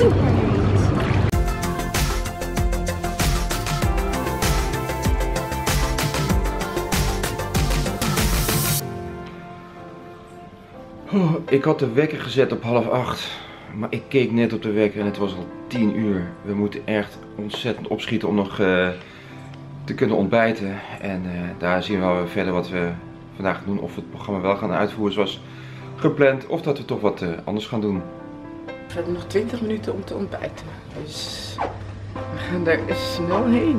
super heet. Oh, ik had de wekker gezet op 7:30, maar ik keek net op de wekker en het was al 10 uur. We moeten echt ontzettend opschieten om nog te kunnen ontbijten. En daar zien we wel verder wat we vandaag gaan doen. Of we het programma wel gaan uitvoeren zoals gepland, of dat we toch wat anders gaan doen. We hebben nog 20 minuten om te ontbijten, dus we gaan daar snel heen.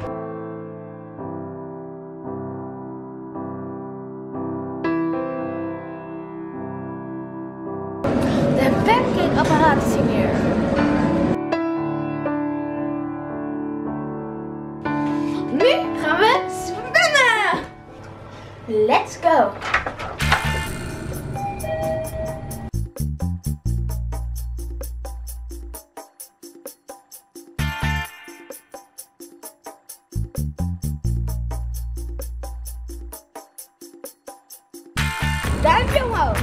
De pancake-apparaat is hier. Nu gaan we zwemmen! Let's go! Duimpje omhoog!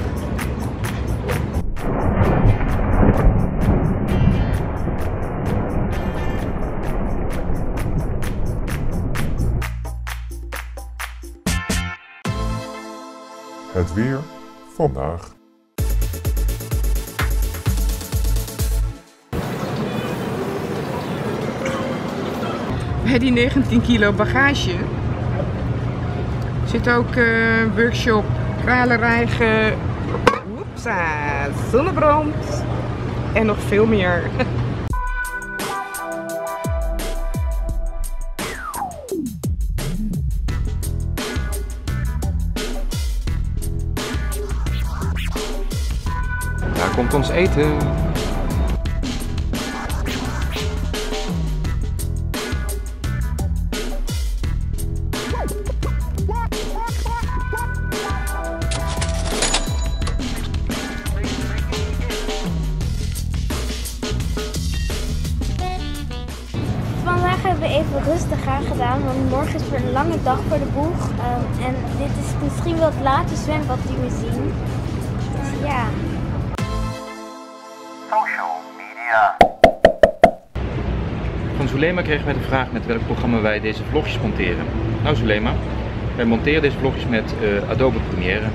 Het weer vandaag. Bij die 19 kilo bagage zit ook workshop kralenrijgen, zonnebrand en nog veel meer. Daar komt ons eten. Vandaag hebben we even rustig aan gedaan, want morgen is weer een lange dag voor de boeg. En dit is misschien wel het laatste zwembad die we zien. Dus ja. Social media. Van Zulema kregen wij de vraag met welk programma wij deze vlogjes monteren. Nou Zulema, wij monteren deze vlogjes met Adobe Premiere.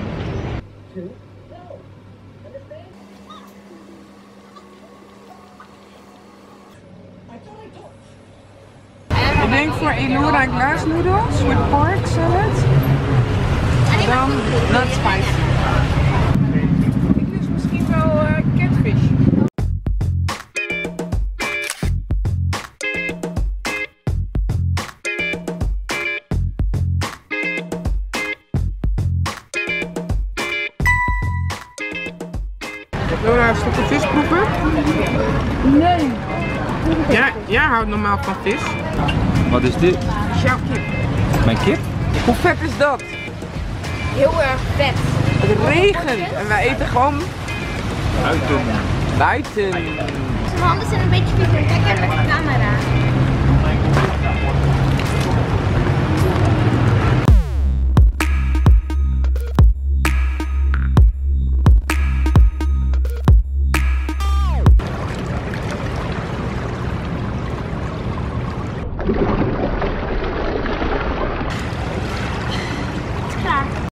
Ik denk voor Elora glaasnoedels met pork salad. Dan not spicy. Ik lust misschien wel catfish. Laura, een stukje vis proeven? Nee. Ja, jij houdt normaal van vis. Wat is dit? Jouw kip. Mijn kip? Hoe vet is dat? Heel erg vet. Het regent en wij eten gewoon buiten. Zijn handen zijn een beetje vies, kijk even met de camera.